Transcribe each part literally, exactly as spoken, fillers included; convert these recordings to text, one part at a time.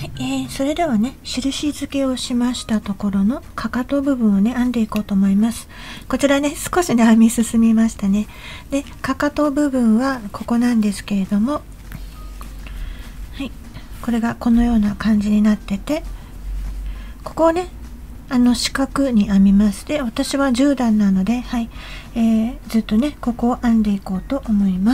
えー、それではね、印付けをしましたところのかかと部分をね編んでいこうと思います。こちらね少しね編み進みましたね。でかかと部分はここなんですけれども、はい、これがこのような感じになってて、ここをねあの四角に編みます。で私はじゅう段なので、はい、えー、ずっとねここを編んでいこうと思います。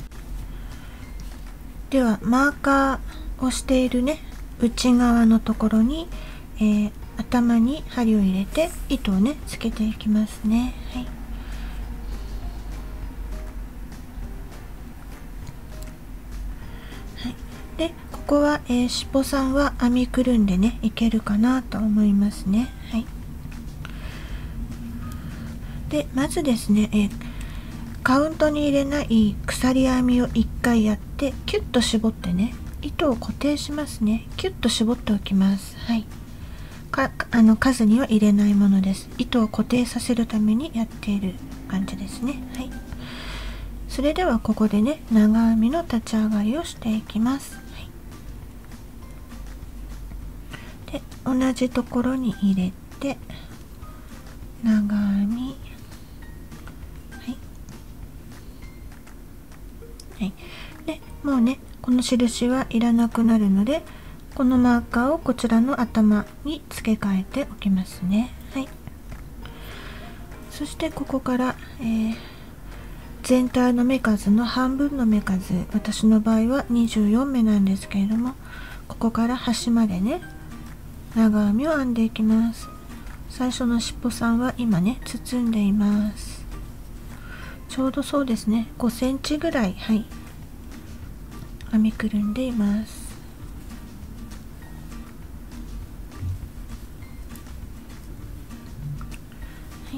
ではマーカーをしているね内側のところに、えー、頭に針を入れて糸をねつけていきますね。はい、はい、でここは、えー、しっぽさんは編みくるんでねいけるかなと思いますね。はい、でまずですね、えー、カウントに入れない鎖編みをいっかいやってキュッと絞ってね糸を固定しますね。キュッと絞っておきます。はい、かあの数には入れないものです。糸を固定させるためにやっている感じですね。はい、それではここでね長編みの立ち上がりをしていきます。はい、で同じところに入れて長編み、はいはい、でもうねこの印はいらなくなるので、このマーカーをこちらの頭に付け替えておきますね。はい、そしてここから、えー、全体の目数の半分の目数、私の場合はにじゅうよん目なんですけれども、ここから端までね長編みを編んでいきます。最初のしっぽさんは今ね包んでいます。ちょうどそうですねごセンチぐらい、はい編みくるんでいます。はい、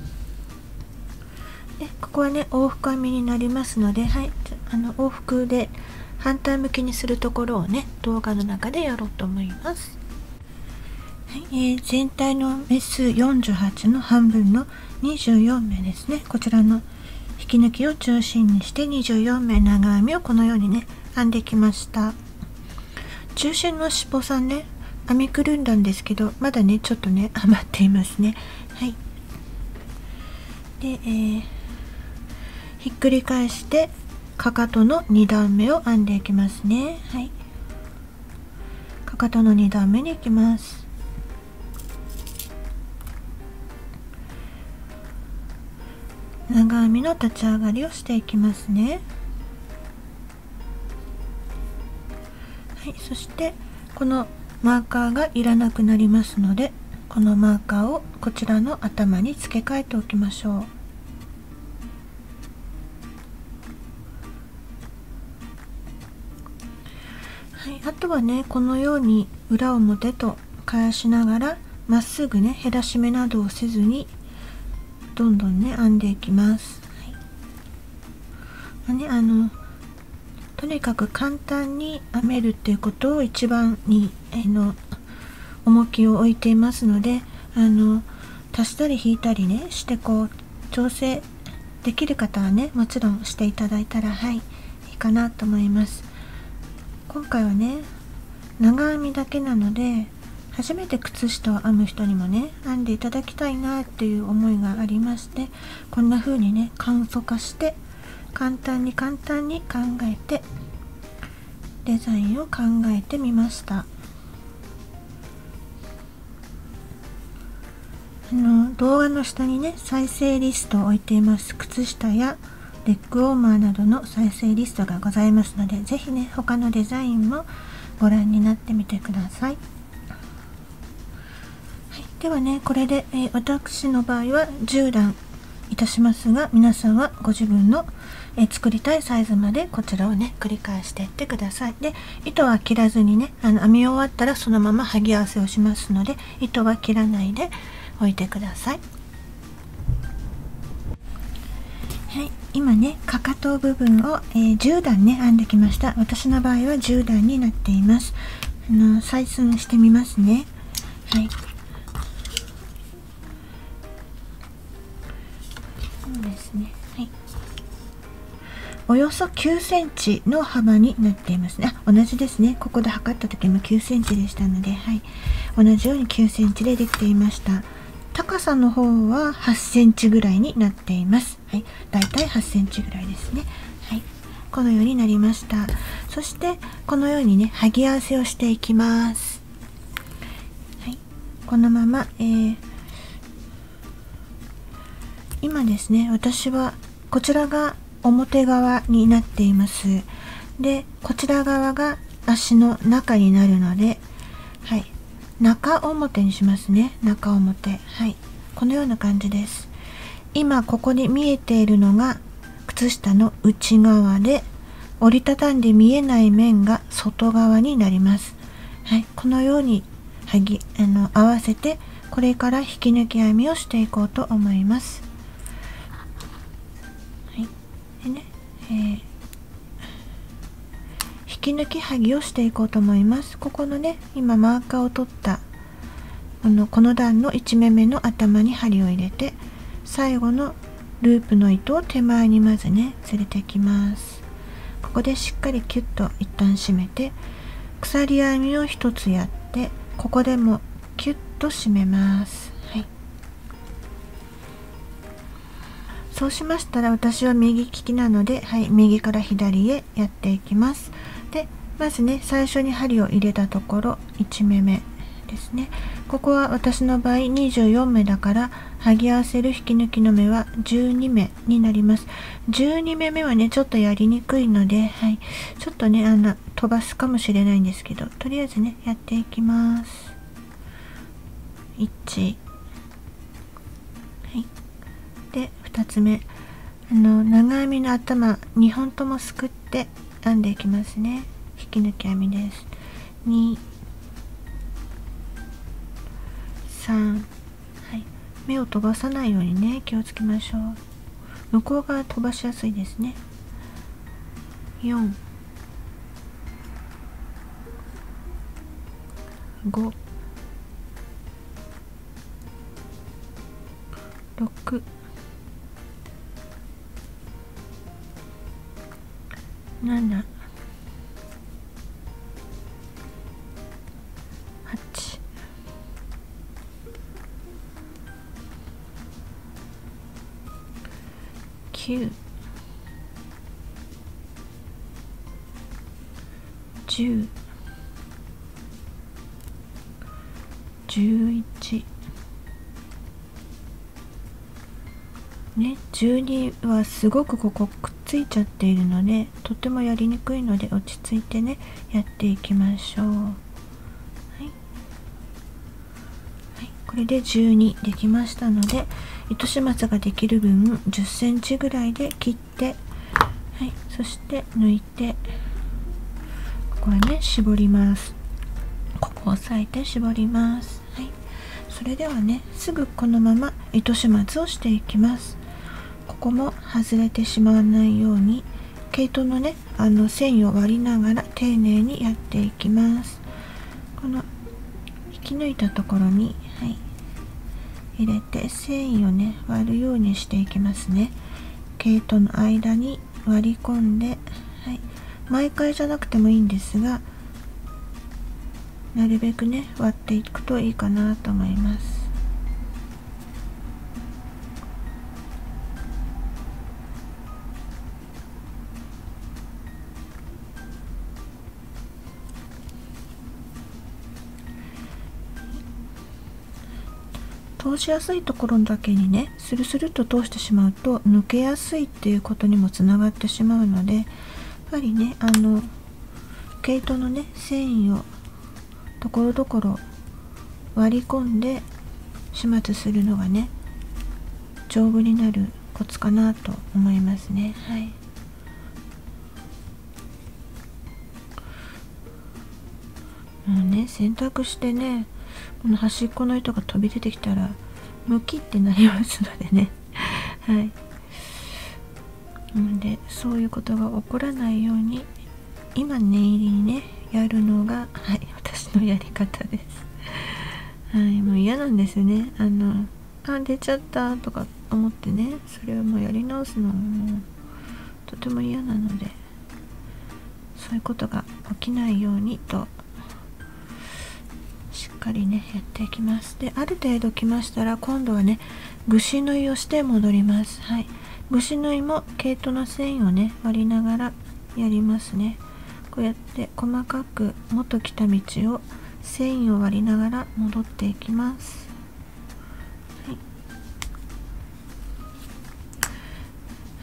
でここはね往復編みになりますので、はい、あの往復で反対向きにするところをね動画の中でやろうと思います。はい、えー、全体の目数よんじゅうはちの半分のにじゅうよん目ですね。こちらの引き抜きを中心にしてにじゅうよん目長編みをこのようにね編んできました。中心のしっぽさんね編みくるんだんですけど、まだねちょっとね余っていますね。はい、で、えー、ひっくり返してかかとのに段目を編んでいきますね。はい、かかとのに段目に行きます。長編みの立ち上がりをしていきますね。はい、そしてこのマーカーがいらなくなりますので、このマーカーをこちらの頭に付け替えておきましょう。はい、あとはねこのように裏表と返しながらまっすぐね減らし目などをせずにどんどんね編んでいきます。はい、ね、あのとにかく簡単に編めるっていうことを一番にあの重きを置いていますので、あの足したり引いたりねしてこう調整できる方はねもちろんしていただいたらはいいいかなと思います。今回はね長編みだけなので初めて靴下を編む人にもね編んでいただきたいなっていう思いがありまして、こんな風にね簡素化して簡単に簡単に考えてデザインを考えてみました。あの動画の下にね再生リストを置いています。靴下やレッグウォーマーなどの再生リストがございますので、ぜひね他のデザインもご覧になってみてください。はい、ではねこれで、えー、私の場合はじゅう段いたしますが、皆さんはご自分の、えー、作りたいサイズまでこちらをね繰り返していってください。で糸は切らずにねあの編み終わったらそのまま剥ぎ合わせをしますので、糸は切らないで置いてください。はい、今ねかかと部分を、えー、じゅう段ね編んできました。私の場合はじゅう段になっています。あの採寸してみますね。はい、そうですね。はい、 およそきゅうセンチの幅になっていますね。あ、同じですね。ここで測った時もきゅうセンチでしたので、はい、同じようにきゅうセンチでできていました。高さの方ははちセンチぐらいになっています。はい、だいたいはちセンチぐらいですね。はい、このようになりました。そしてこのようにね、剥ぎ合わせをしていきます。はい、このまま、えー、今ですね、私はこちらが表側になっています。で、こちら側が足の中になるので、はい、中表にしますね。中表。はい、このような感じです。今ここに見えているのが靴下の内側で、折りたたんで見えない面が外側になります。はい、このようにはぎあの合わせて、これから引き抜き編みをしていこうと思います。はい、でね、えー、引き抜きはぎをしていこうと思います。ここのね、今マーカーを取ったこのこの段のいち目目の頭に針を入れて、最後のループの糸を手前にまずね連れてきます。ここでしっかりキュッと一旦締めて、鎖編みを一つやって、ここでもキュッと締めます。はい、そうしましたら、私は右利きなので、はい、右から左へやっていきます。で、まずね、最初に針を入れたところいち目目ですね。ここは私の場合にじゅうよん目だから、剥ぎ合わせる引き抜きの目はじゅうに目になります。じゅうに目目はねちょっとやりにくいので、はい、ちょっとねあの飛ばすかもしれないんですけど、とりあえずねやっていきます。いち、はい、でふたつめ、あの長編みの頭にほんともすくって編んでいきますね。引き抜き編みです。に、さん、はい、目を飛ばさないようにね気をつけましょう。向こう側飛ばしやすいですね。よん、ご、ろく、なな、はち、きゅう、じゅう、じゅういちね、じゅうにはすごくここくっついちゃっているので、とてもやりにくいので落ち着いてねやっていきましょう。はい、はい、これでじゅうにできましたので、糸始末ができる分じゅっセンチぐらいで切って、はい、そして抜いて、ここはね絞ります。ここを押さえて絞ります。はい、それではねすぐこのまま糸始末をしていきます。ここも外れてしまわないように毛糸のねあの繊維を割りながら丁寧にやっていきます。この引き抜いたところに、はい、入れて繊維をね割るようにしていきますね。毛糸の間に割り込んで、はい、毎回じゃなくてもいいんですが、なるべくね割っていくといいかなと思います。通しやすいところだけにねスルスルっと通してしまうと抜けやすいっていうことにもつながってしまうので、やっぱりねあの毛糸のね繊維をところどころ割り込んで始末するのがね丈夫になるコツかなと思いますね。はい、もうね洗濯してねこの端っこの糸が飛び出てきたらムキってなりますのでねはい、なのでそういうことが起こらないように今念入りにねやるのが、はい、私のやり方です。はい、もう嫌なんですね。あのあ出ちゃったとか思ってね、それをもうやり直すのももうとても嫌なので、そういうことが起きないようにとしっかりねやっていきます。で、ある程度きましたら、今度はねぐし縫いをして戻ります。はい、ぐし縫いも毛糸の繊維をね割りながらやりますね。こうやって細かく元来た道を繊維を割りながら戻っていきます。はい、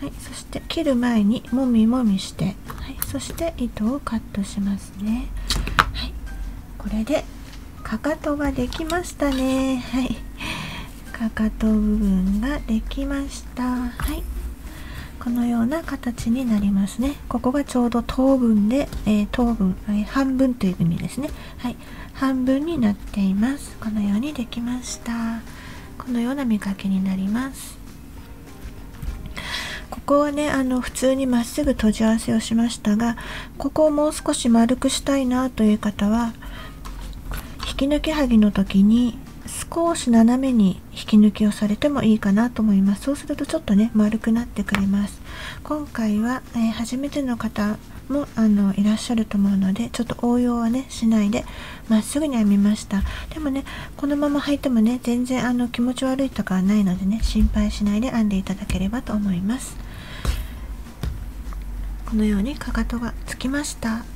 はい、そして切る前にもみもみして、はい、そして糸をカットしますね。はい、これでかかとができましたね。はい、かかと部分ができました。はい、このような形になりますね。ここがちょうど等分で、えー、等分、えー、半分という意味ですね。はい、半分になっています。このようにできました。このような見かけになります。ここはね、あの普通にまっすぐ閉じ合わせをしましたが、ここをもう少し丸くしたいなという方は、引き抜きはぎの時に少し斜めに引き抜きをされてもいいかなと思います。そうするとちょっとね丸くなってくれます。今回は、えー、初めての方もあのいらっしゃると思うので、ちょっと応用はねしないでまっすぐに編みました。でもね、このまま履いてもね全然あの気持ち悪いとかはないのでね、心配しないで編んでいただければと思います。このようにかかとがつきました。はい、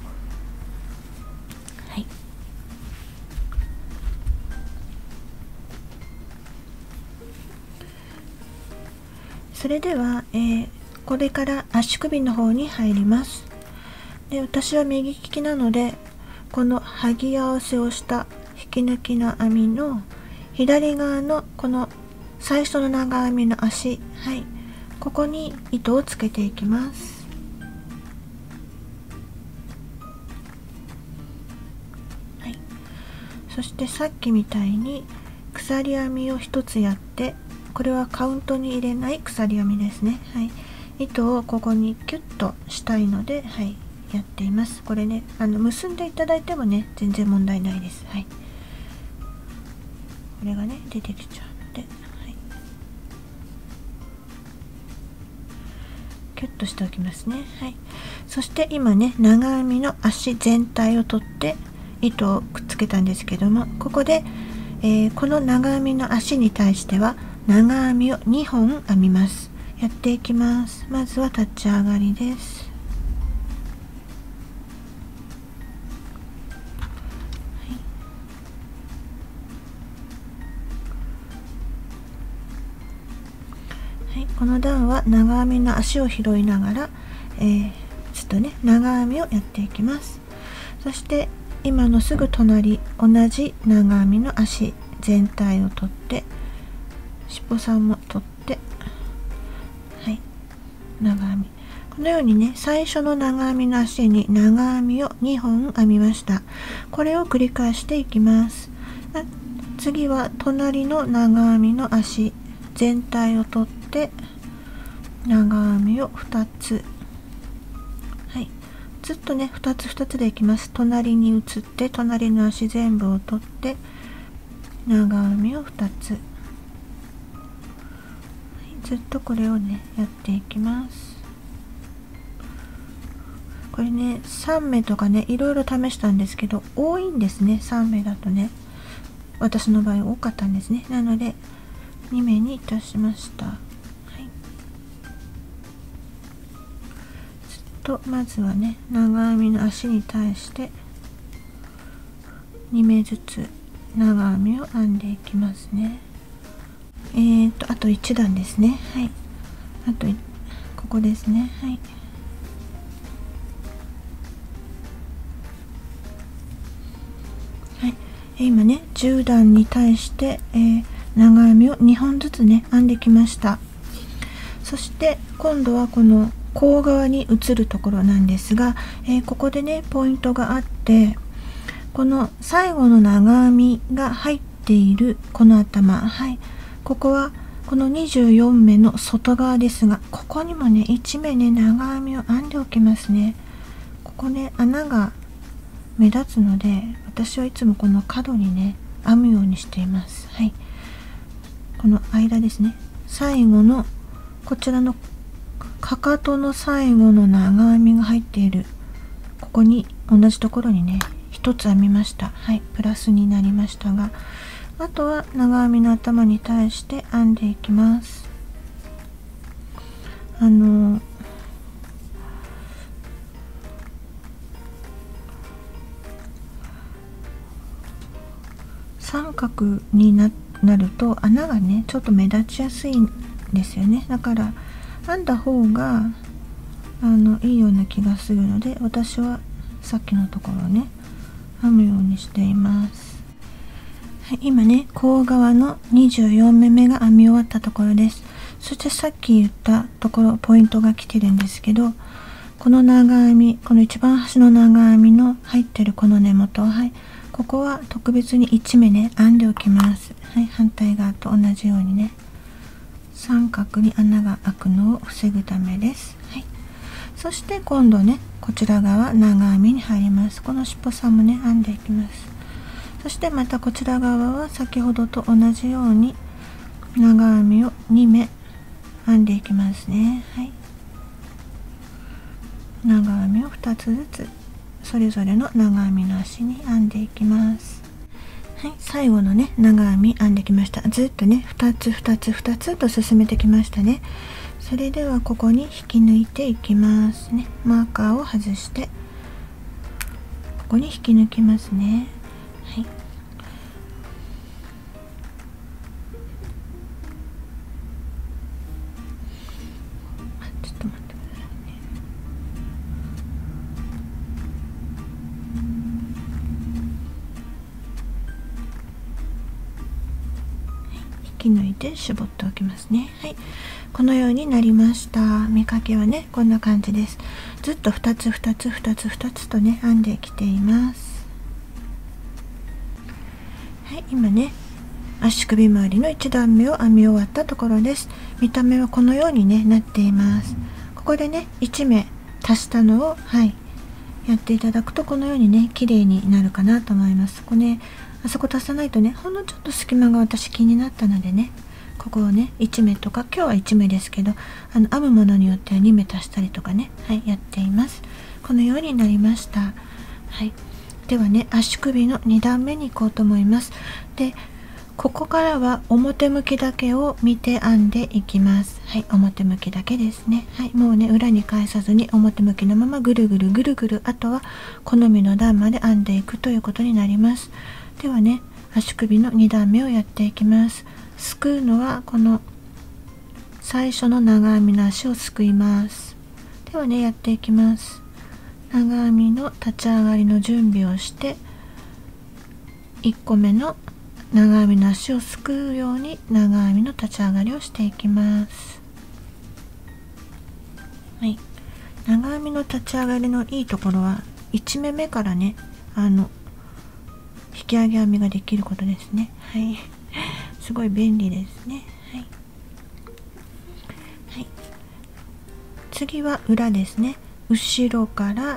それでは、えー、これから足首の方に入ります。で、私は右利きなので、この剥ぎ合わせをした引き抜きの編みの左側のこの最初の長編みの足、はい、ここに糸をつけていきます。はい、そしてさっきみたいに鎖編みを一つやって、これはカウントに入れない鎖編みですね。はい、糸をここにキュッとしたいので、はい、やっています。これね、あの結んでいただいてもね全然問題ないです。はい、これがね出てきちゃうので、はい、キュッとしておきますね。はい、そして今ね長編みの足全体を取って糸をくっつけたんですけども、ここで、えー、この長編みの足に対しては長編みをにほん編みます。やっていきます。まずは立ち上がりです。はい、この段は長編みの足を拾いながら、えー、ちょっとね長編みをやっていきます。そして今のすぐ隣、同じ長編みの足全体を取って、尻尾さんも取って、はい、長編み、このようにね最初の長編みの足に長編みをにほん編みました。これを繰り返していきます。次は隣の長編みの足全体を取って長編みをふたつ、はい、ずっとねふたつふたつでいきます。隣に移って隣の足全部を取って長編みをふたつ、はい、ずっとこれをねやっていきます。これねさんめいとかねいろいろ試したんですけど多いんですね。さんめいだとね、私の場合多かったんですね。なのでにめいにいたしました。はい、ずっとまずはね長編みの足に対してにめいずつ長編みを編んでいきますね。えーとあといちだんですね。はい、あとここですね。はい、はい、今ねじゅうだんに対して、えー、長編みをにほんずつね編んできました。そして今度はこの甲側に移るところなんですが、えー、ここでねポイントがあって、この最後の長編みが入っているこの頭、はい、ここはこのにじゅうよんめの外側ですが、ここにもねいちめいね長編みを編んでおきますね。ここね穴が目立つので、私はいつもこの角にね編むようにしています。はい、この間ですね、最後のこちらのかかとの最後の長編みが入っているここに同じところにね一つ編みました。はい、プラスになりましたが、あとは長編みの頭に対して編んでいきます。あの三角に な, なると穴がねちょっと目立ちやすいんですよね。だから編んだ方があのいいような気がするので、私はさっきのところをね編むようにしています。はい、今ね甲側のにじゅうよんめめが編み終わったところです。そしてさっき言ったところポイントが来てるんですけど、この長編み、この一番端の長編みの入ってるこの根元、はい、ここは特別にいちめね編んでおきます。はい、反対側と同じようにね三角に穴が開くのを防ぐためです。はい、そして今度ねこちら側長編みに入ります。このしっぽさんもね編んでいきます。そしてまたこちら側は先ほどと同じように長編みをにめ編んでいきますね。はい、長編みをふたつずつそれぞれの長編みの足に編んでいきます。はい、最後のね長編み編んできました。ずっとねふたつふたつふたつと進めてきましたね。それではここに引き抜いていきますね。マーカーを外してここに引き抜きますね。はい、ちょっと待ってくださいね。引き抜いて絞っておきますね。はい、このようになりました。見かけはねこんな感じです。ずっとふたつふたつふたつふたつとね編んできています。はい、今ね足首周りのいち段目を編み終わったところです。見た目はこのように、ね、なっています。ここでねいちめ足したのを、はい、やっていただくとこのようにね綺麗になるかなと思います。ここねあそこ足さないとねほんのちょっと隙間が私気になったのでね、ここをねいちめとか、今日はいちめですけどあの編むものによってはにめ足したりとかね、はい、やっています。このようになりました。はい、ではね足首のに段目に行こうと思います。でここからは表向きだけを見て編んでいきます。はい、表向きだけですね。はい、もうね裏に返さずに表向きのままぐるぐるぐるぐる、あとは好みの段まで編んでいくということになります。ではね足首のに段目をやっていきます。すくうのはこの最初の長編みの足をすくいます。ではねやっていきます。長編みの立ち上がりの準備をしていっこめの長編みの足をすくうように長編みの立ち上がりをしていきます。はい、長編みの立ち上がりのいいところはいちめめからねあの引き上げ編みができることですね。はい、すごい便利ですね。はい、はい、次は裏ですね。後ろから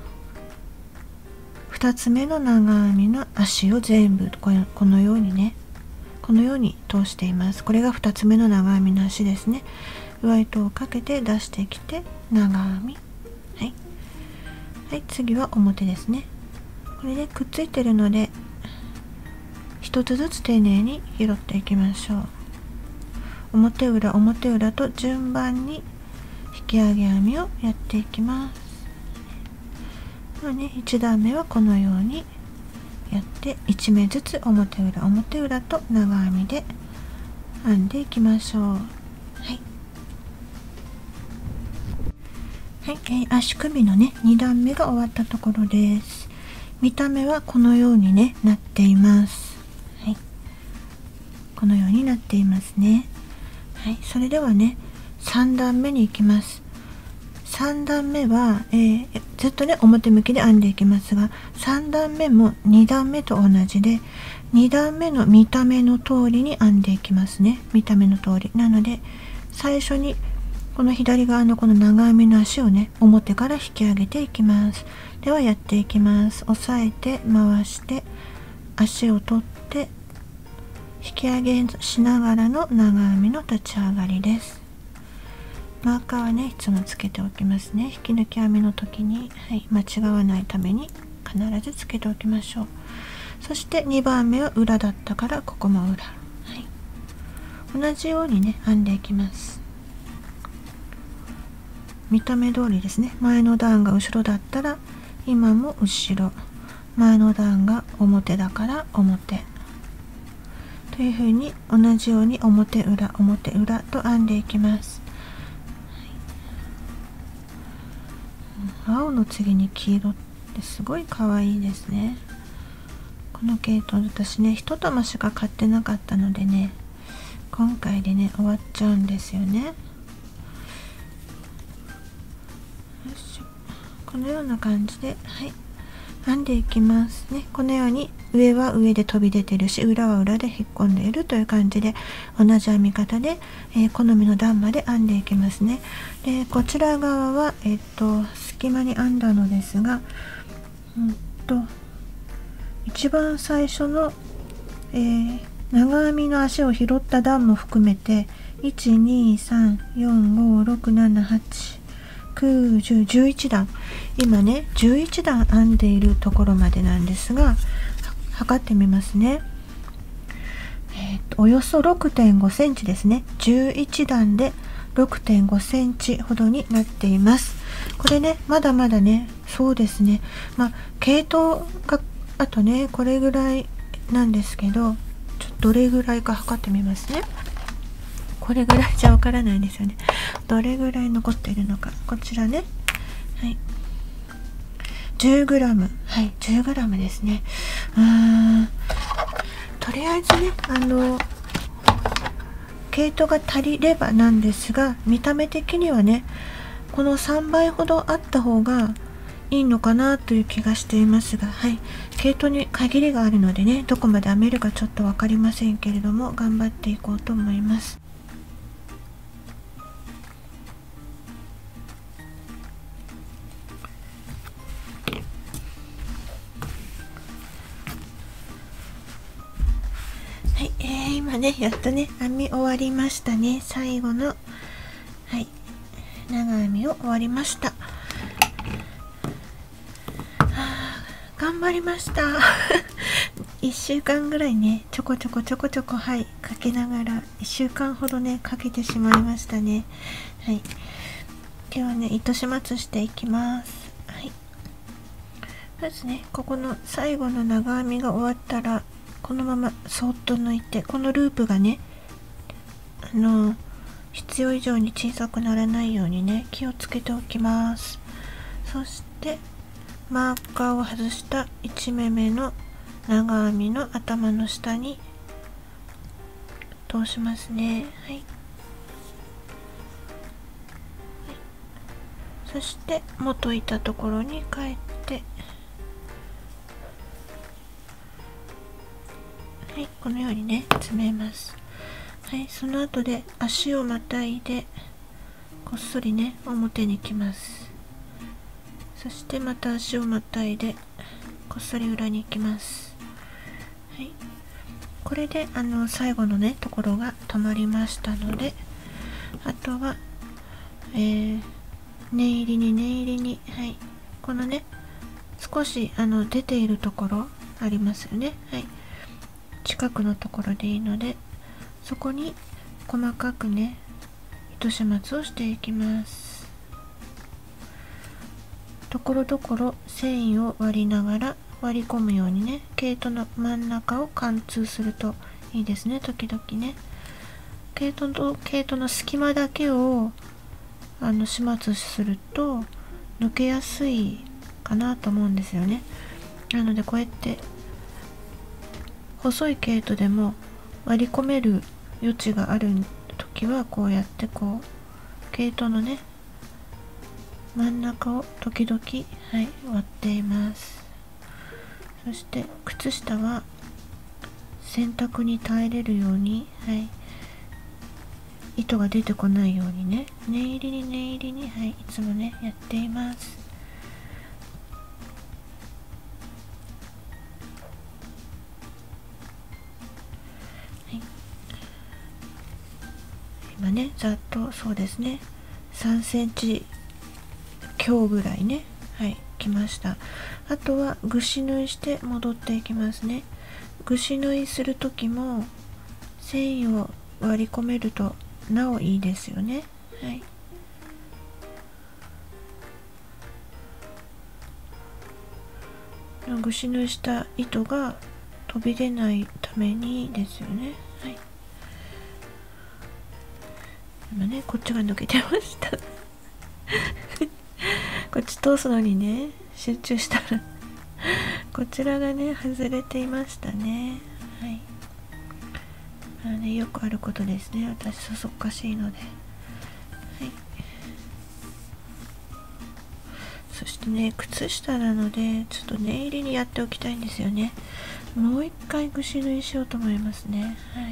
ふたつめの長編みの足を全部この、このようにねこのように通しています。これがふたつめの長編みの足ですね。上糸をかけて出してきて長編み、はい、はい、次は表ですね。これでくっついてるので一つずつ丁寧に拾っていきましょう。表裏表裏と順番に引き上げ編みをやっていきます。まあね、いち段目はこのようにやっていちめずつ表裏表裏と長編みで編んでいきましょう。はい、はい、えー、足首のねに段目が終わったところです。見た目はこのように、ね、なっています。はい、このようになっていますね。はい、それではねさん段目に行きます。さん段目は、えー、ずっとね表向きで編んでいきますが、さん段目もに段目と同じでに段目の見た目の通りに編んでいきますね。見た目の通りなので最初にこの左側のこの長編みの足をね表から引き上げていきます。ではやっていきます。押さえて回して足を取って引き上げしながらの長編みの立ち上がりです。 マーカーはねいつもつけておきますね。引き抜き編みの時に、はい、間違わないために必ずつけておきましょう。そしてにばんめは裏だったからここも裏、はい、同じようにね編んでいきます。見た目通りですね。前の段が後ろだったら今も後ろ、前の段が表だから表というふうに同じように表裏表裏と編んでいきます。はい、青の次に黄色ってすごい可愛いですね。この系統私ね一玉しか買ってなかったのでね、今回でね終わっちゃうんですよね。よいしょ、このような感じで、はい、編んでいきますね。このように上は上で飛び出てるし裏は裏で引っ込んでいるという感じで、同じ編み方で、えー、好みの段まで編んでいきますね。でこちら側は、えっと隙間に編んだのですが、うんと一番最初の、えー、長編みの足を拾った段も含めていちにさんよんごろくななはちきゅうじゅうじゅういち段、今ねじゅういち段編んでいるところまでなんですが、測ってみますね。えー、とおよそ ろくてんごセンチですね。じゅういち段で ろくてんごセンチほどになっています。これねまだまだね、そうですね、まあ系統があとねこれぐらいなんですけど、ちょっとどれぐらいか測ってみますね。これぐらいじゃわからないですよね。どれぐらい残っているのか、こちらね、はい、じゅうグラム、はい、じゅうグラムですね。うーん、とりあえずね、あの毛糸が足りればなんですが、見た目的にはねこのさんばいほどあった方がいいのかなという気がしていますが、はい、毛糸に限りがあるのでね、どこまで編めるかちょっと分かりませんけれども、頑張っていこうと思います。はい、えー、今ねやっとね編み終わりましたね。最後の、はい、長編みを終わりました。はあ、頑張りましたいっしゅうかんぐらいねちょこちょこちょこちょこ、はい、かけながらいっしゅうかんほどねかけてしまいましたね。はい、ではね糸始末していきます。はい、まずねここの最後の長編みが終わったらこのままそっと抜いて、このループがねあの必要以上に小さくならないようにね気をつけておきます。そしてマーカーを外したいち目目の長編みの頭の下に通しますね。はい、はい、そして元いたところに帰って、はい、このようにね詰めます。はい、その後で足をまたいでこっそりね表に来ます。そしてまた足をまたいでこっそり裏に行きます。はい、これであの最後のねところが止まりましたので、あとは、えー、念入りに念入りに、はい、このね少しあの出ているところありますよね。はい、近くのところでいいのでそこに細かくね糸始末をしていきます。ところどころ繊維を割りながら割り込むようにね毛糸の真ん中を貫通するといいですね。時々ね毛糸と毛糸の隙間だけをあの始末すると抜けやすいかなと思うんですよね。なのでこうやって細い毛糸でも割り込める余地がある時はこうやってこう毛糸のね真ん中を時々、はい、割っています。そして靴下は洗濯に耐えれるように、はい、糸が出てこないようにね念入りに念入りに、はい、いつもねやっています。はい、今ねざっとそうですねさんセンチ強ぐらいね、はいきました。あとはぐし縫いして戻っていきますね。ぐし縫いする時も繊維を割り込めるとなおいいですよね。はい、ぐし縫いした糸が飛び出ないためにですよね。はい、今ねこっちが抜けてましたこっち通すのにね集中したらこちらがね外れていましたね。はい、あのね、よくあることですね。私そそっかしいので。はい、そしてね靴下なのでちょっと念入りにやっておきたいんですよね。もう一回ぐし縫いしようと思いますね。はい、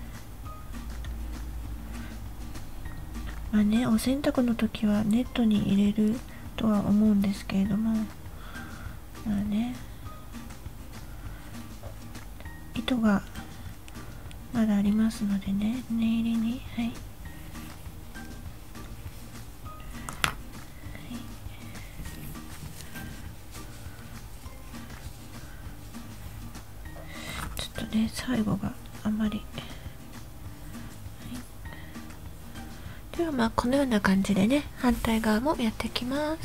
まあねお洗濯の時はネットに入れるとは思うんですけれども、まあね糸がまだありますのでね、念入りに、はい、はい、ちょっとね最後があんまり、はい、ではまあこのような感じでね反対側もやっていきます、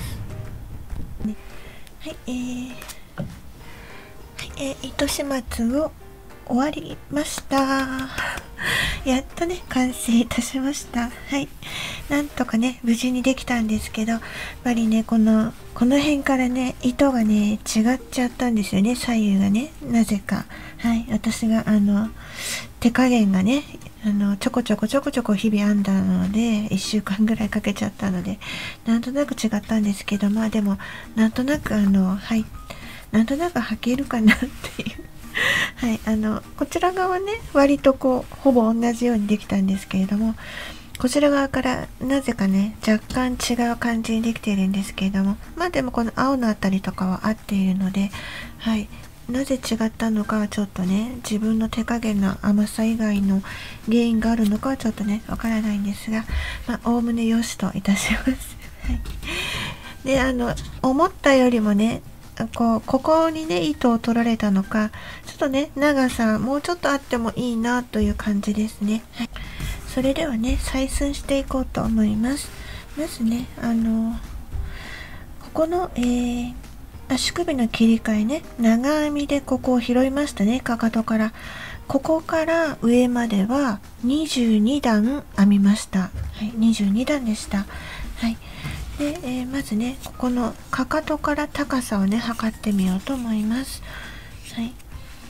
ね、はい、えー、はい、えー、糸始末を終わりましたやっとね完成いたしました。はい、なんとかね無事にできたんですけど、やっぱりねこのこの辺からね糸がね違っちゃったんですよね、左右がね、なぜか。はい、私があの手加減がねあのちょこちょこちょこちょこ日々編んだのでいっしゅうかんぐらいかけちゃったのでなんとなく違ったんですけど、まあでもなんとなくあのはいなんとなく履けるかなっていうはい、あのこちら側ね割とこうほぼ同じようにできたんですけれども、こちら側からなぜかね若干違う感じにできているんですけれども、まあでもこの青のあたりとかは合っているので、はい、なぜ違ったのかはちょっとね自分の手加減の甘さ以外の原因があるのかはちょっとねわからないんですが、まあおおむねよしといたします。はい、であの思ったよりもねこうここにね糸を取られたのかちょっとね長さもうちょっとあってもいいなという感じですね。はい、それではね採寸していこうと思います。まずねあのここの、えー、足首の切り替えね長編みでここを拾いましたね、かかとから。ここから上まではにじゅうにだん編みました。はい、にじゅうにだんでした。はい、で、えー、まずねここのかかとから高さをね測ってみようと思います。はい、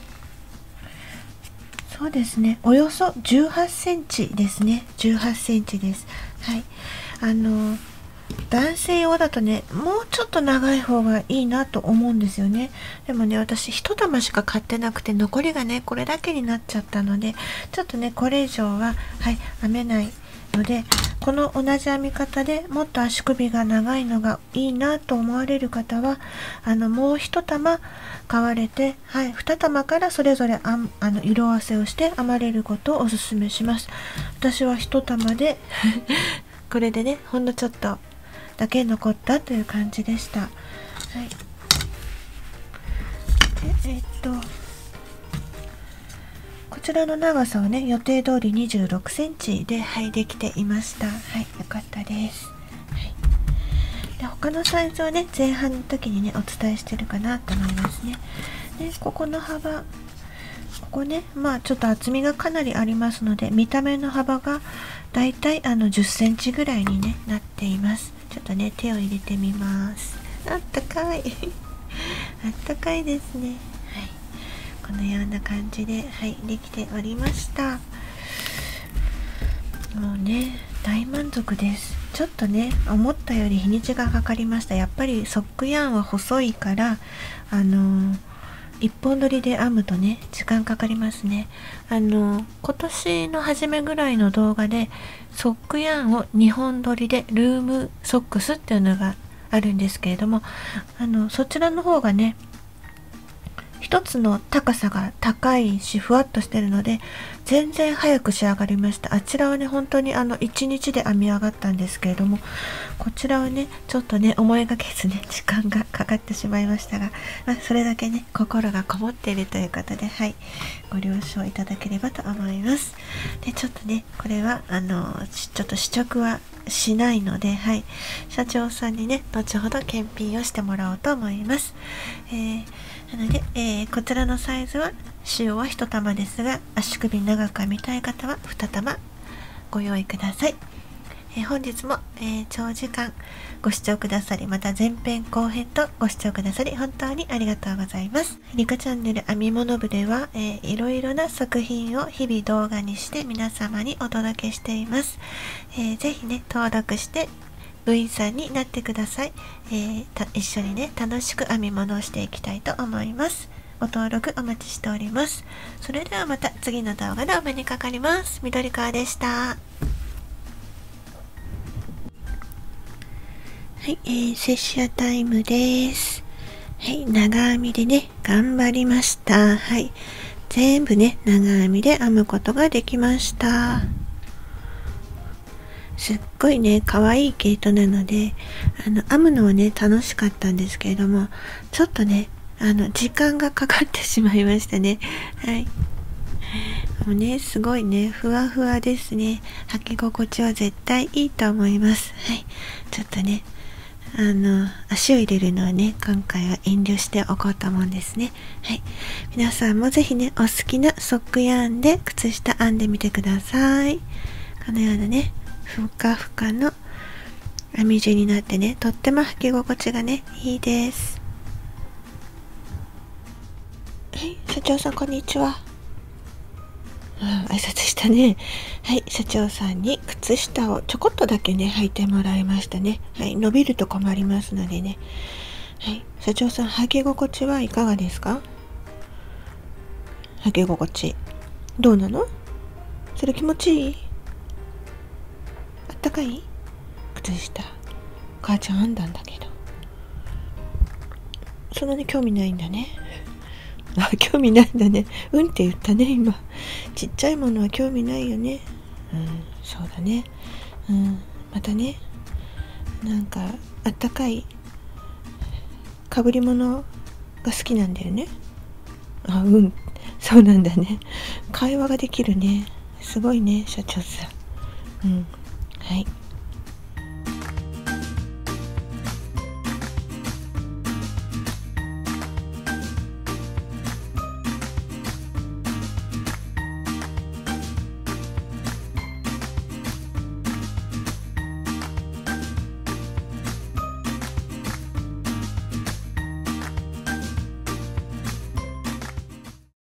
そうですね、およそじゅうはちセンチですね。じゅうはちセンチです。はい、あの男性用だとねもうちょっと長い方がいいなと思うんですよね。でもね私一玉しか買ってなくて残りがねこれだけになっちゃったのでちょっとねこれ以上ははい編めないので、この同じ編み方でもっと足首が長いのがいいなと思われる方はあのもう一玉買われて、はい、に玉からそれぞれあんあの色合わせをして編まれることをおすすめします。私は一玉でこれでねほんのちょっとだけ残ったという感じでした。はい、でえー、っとこちらの長さはね予定通りにじゅうろくセンチで、はい、できていました。はい、よかったです。はい、で他のサイズはね前半の時にねお伝えしてるかなと思いますね。でここの幅ここねまあちょっと厚みがかなりありますので見た目の幅がだいたいあのじゅっセンチぐらいに、ね、なっています。ちょっとね手を入れてみます。あったかいあったかいですね。はい、このような感じで、はい、できておりました。もうね大満足です。ちょっとね思ったより日にちがかかりました。やっぱりソックヤーンは細いからあのー、いっぽん取りで編むとね時間かかりますね。あのー、今年の初めぐらいの動画でソックヤーンをにほん取りでルームソックスっていうのがあるんですけれども、あのそちらの方がね一つの高さが高いしふわっとしてるので全然早く仕上がりました。あちらはね本当にあのいちにちで編み上がったんですけれども、こちらはねちょっとね思いがけずね時間がかかってしまいましたが、まあ、それだけね心がこもっているということで、はい、ご了承いただければと思います。でちょっとねこれはあのちょっと試着はしないので、はい、社長さんにね後ほど検品をしてもらおうと思います。えー、なので、えー、こちらのサイズは使用はひと玉ですが、足首長く編みたい方はに玉ご用意ください。えー、本日も、えー、長時間ご視聴くださり、また前編後編とご視聴くださり本当にありがとうございます。リカチャンネル編み物部では、えー、いろいろな作品を日々動画にして皆様にお届けしています。えー、ぜひね登録して部員さんになってください。えー、一緒にね楽しく編み物をしていきたいと思います。ご登録お待ちしております。それではまた次の動画でお目にかかります。緑川でした。はい、えー、セシアタイムです。はい、長編みでね頑張りました。はい、全部ね長編みで編むことができました。すっごいね可愛い毛糸なので、あの編むのはね楽しかったんですけれども、ちょっとねあの時間がかかってしまいましたね。はい、もうねすごいねふわふわですね。履き心地は絶対いいと思います。はい、ちょっとねあの足を入れるのはね今回は遠慮しておこうと思うんですね。はい、皆さんもぜひねお好きなソックヤーンで靴下編んでみてください。このようなねふかふかの編み地になってねとっても履き心地がねいいです。はい、社長さんこんにちは。うん、挨拶したね。はい、社長さんに靴下をちょこっとだけね履いてもらいましたね。はい、伸びると困りますのでね。はい、社長さん履き心地はいかがですか？履き心地どうなの？それ気持ちいい？あったかい？靴下母ちゃん編んだんだけどそんなに興味ないんだね。あ、興味ないんだね。うんって言ったね今。ちっちゃいものは興味ないよね。うん、そうだね。うん、またねなんかあったかいかぶり物が好きなんだよね。あ、うん、そうなんだね。会話ができるね。すごいね社長さん。うん、はい。